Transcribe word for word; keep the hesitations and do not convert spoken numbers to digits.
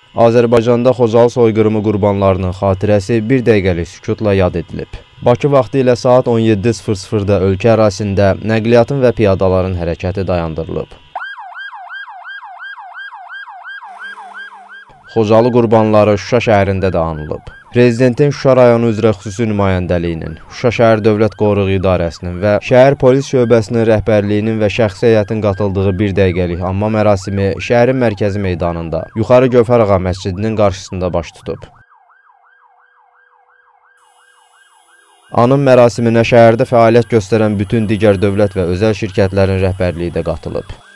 Azərbaycanda Xocalı soyqırımı qurbanlarının xatirəsi bir dəqiqəlik sükutla yad edilib. Bakı vaxtı ilə saat on yeddi sıfır sıfırda ölkə ərazisində nəqliyyatın və piyadaların hərəkəti dayandırılıb. Xocalı qurbanları Şuşa şəhərində də anılıb. Prezidentin Şuşa rayonu üzrə xüsusi nümayəndəliyinin, Şuşa şəhər Dövlət Qoruğu İdarəsinin və şəhər polis şöbəsinin rəhbərliyinin və şəxsi heyətin qatıldığı bir dəqiqəlik anma mərasimi şəhərin mərkəzi meydanında, Yuxarı Gövhər Ağa məscidinin qarşısında baş tutub. Anım mərasiminə şəhərdə fəaliyyət göstərən bütün digər dövlət və özəl şirkətlərin rəhbərliyi də qatılıb.